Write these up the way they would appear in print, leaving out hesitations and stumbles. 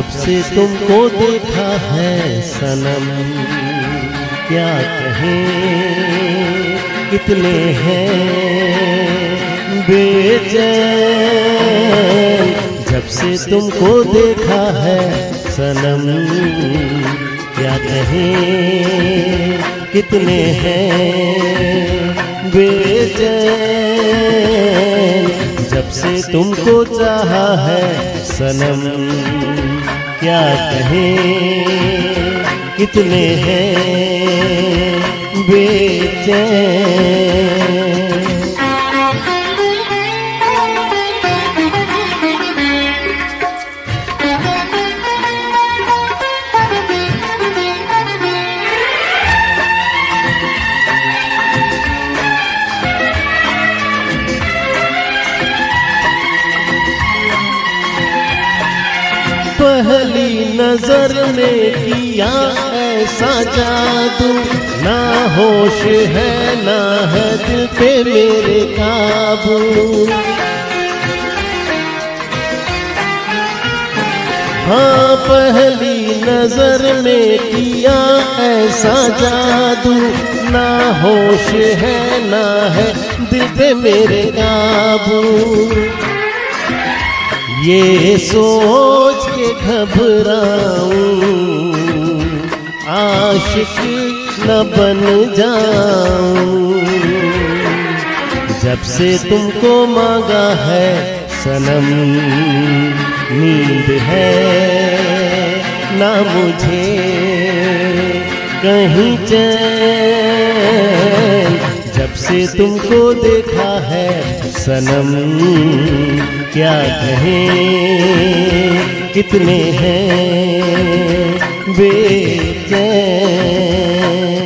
जब से तुमको देखा है सनम, क्या कहें कितने हैं बेचैन। जब से तुमको देखा है सनम, क्या कहें कितने हैं बेचैन। जब से तुमको चाहा है सनम, क्या कहें कितने हैं बेचैन। पहली नजर में किया ऐसा जादू, ना होश है ना है दिल पे मेरे काबू। हाँ पहली नजर में किया ऐसा जादू, ना होश है ना है दिल पे मेरे काबू। ये सोच के घबराऊं आशिक न बन जाऊं। जब से तुमको मांगा है सनम, नींद है ना मुझे कहीं चैन। जब से तुमको देखा है सनम, क्या कहें कितने हैं बेचैन।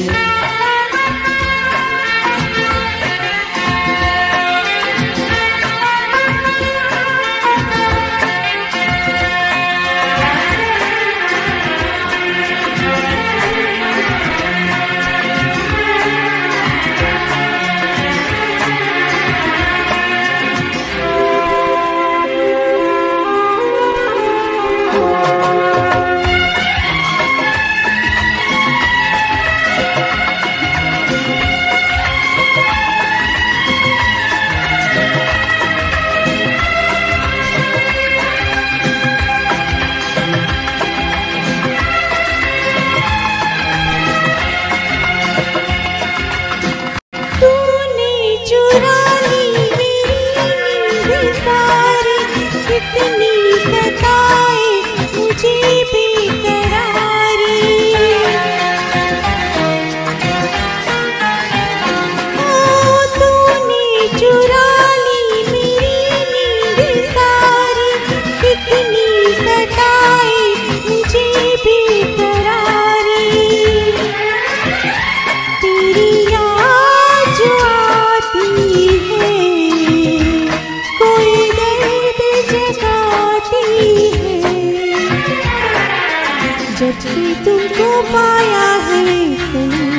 जब से तुमको पाया है सनम,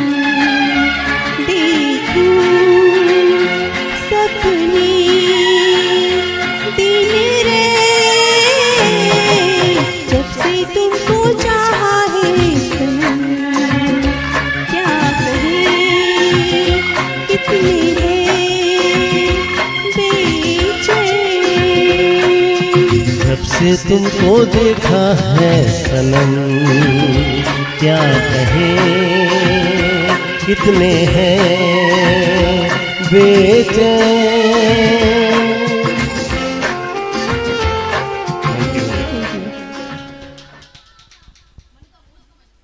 देखूं सपने दिन रे। जब से तुमको चाहा है सनम, क्या कहें कितने हैं बेचैन। जब से तुमको देखा है सनम, क्या कहें कितने हैं बेचैन।